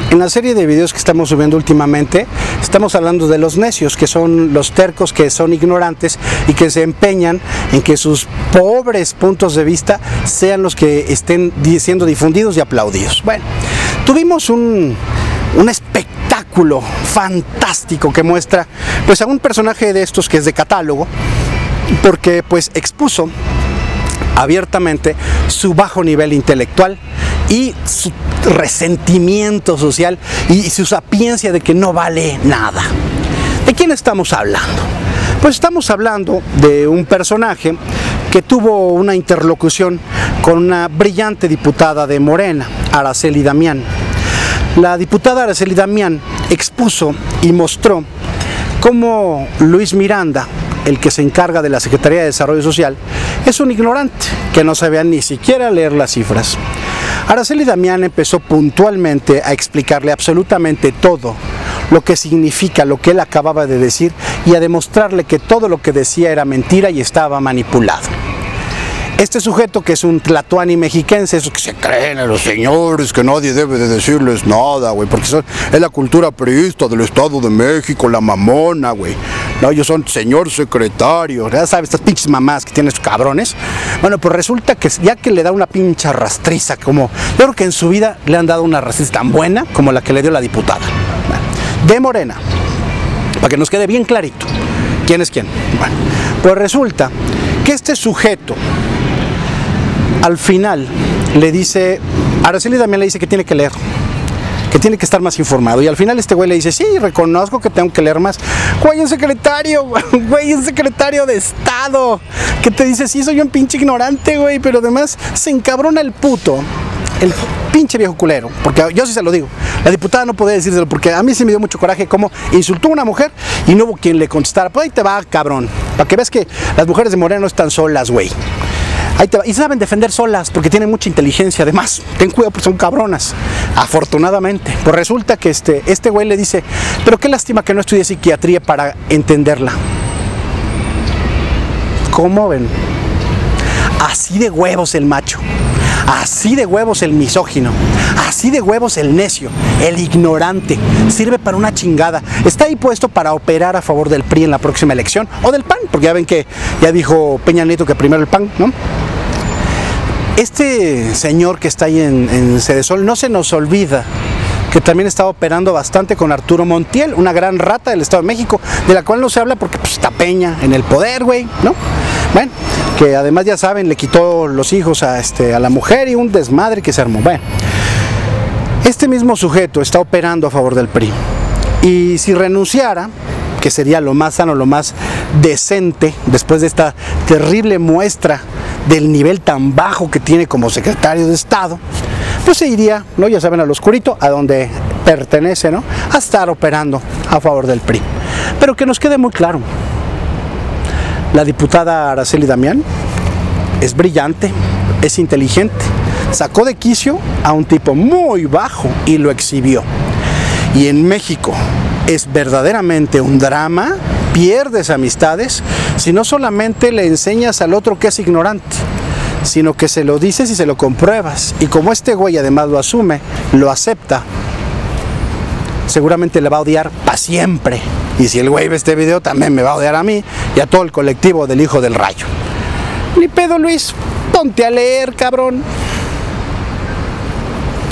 En la serie de videos que estamos subiendo últimamente, estamos hablando de los necios, que son los tercos, que son ignorantes y que se empeñan en que sus pobres puntos de vista sean los que estén siendo difundidos y aplaudidos. Bueno, tuvimos un espectáculo fantástico que muestra pues a un personaje de estos que es de catálogo, porque pues expuso abiertamente su bajo nivel intelectual y su resentimiento social y su sapiencia de que no vale nada. ¿De quién estamos hablando? Pues estamos hablando de un personaje que tuvo una interlocución con una brillante diputada de Morena, Araceli Damián. La diputada Araceli Damián expuso y mostró cómo Luis Miranda, el que se encarga de la Secretaría de Desarrollo Social, es un ignorante que no sabía ni siquiera leer las cifras. Araceli Damián empezó puntualmente a explicarle absolutamente todo lo que significa lo que él acababa de decir y a demostrarle que todo lo que decía era mentira y estaba manipulado. Este sujeto, que es un tlatoani mexiquense, esos que se creen a los señores, que nadie debe de decirles nada, güey, porque es la cultura priista del Estado de México, la mamona, güey. No, ellos son señor secretario, ya sabes, estas pinches mamás que tienen estos cabrones. Bueno, pues resulta que ya que le da una pincha rastriza, como yo creo que en su vida le han dado una rastriza tan buena como la que le dio la diputada de Morena, para que nos quede bien clarito quién es quién. Bueno, pues resulta que este sujeto al final le dice, Araceli también le dice que tiene que leer, que tiene que estar más informado, y al final este güey le dice, sí, reconozco que tengo que leer más. Güey, un secretario de Estado, que te dice, sí, soy un pinche ignorante, güey, pero además se encabrona el puto, el pinche viejo culero, porque yo sí se lo digo, la diputada no podía decírselo, porque a mí sí me dio mucho coraje cómo insultó a una mujer y no hubo quien le contestara. Pues ahí te va, cabrón, para que veas que las mujeres de Morena no están solas, güey. Ahí te va. Y saben defender solas porque tienen mucha inteligencia. Además, ten cuidado porque son cabronas. Afortunadamente. Pues resulta que este güey le dice, pero qué lástima que no estudie psiquiatría para entenderla. ¿Cómo ven? Así de huevos el macho. Así de huevos el misógino, así de huevos el necio, el ignorante, sirve para una chingada. Está ahí puesto para operar a favor del PRI en la próxima elección, o del PAN, porque ya ven que ya dijo Peña Nieto que primero el PAN, ¿no? Este señor que está ahí en Cedesol, no se nos olvida que también estaba operando bastante con Arturo Montiel, una gran rata del Estado de México, de la cual no se habla porque pues, está Peña en el poder, güey, ¿no? Bueno, que además ya saben, le quitó los hijos a la mujer y un desmadre que se armó. Bueno, este mismo sujeto está operando a favor del PRI. Y si renunciara, que sería lo más sano, lo más decente, después de esta terrible muestra del nivel tan bajo que tiene como secretario de Estado, pues se iría, ¿no? Ya saben, al oscurito, a donde pertenece, ¿no? A estar operando a favor del PRI. Pero que nos quede muy claro, la diputada Araceli Damián es brillante, es inteligente, sacó de quicio a un tipo muy bajo y lo exhibió. Y en México es verdaderamente un drama, pierdes amistades si no solamente le enseñas al otro que es ignorante, sino que se lo dices y se lo compruebas. Y como este güey además lo asume, lo acepta, seguramente le va a odiar para siempre. Y si el güey ve este video, también me va a odiar a mí y a todo el colectivo del Hijo del Rayo. Ni pedo, Luis, ponte a leer, cabrón.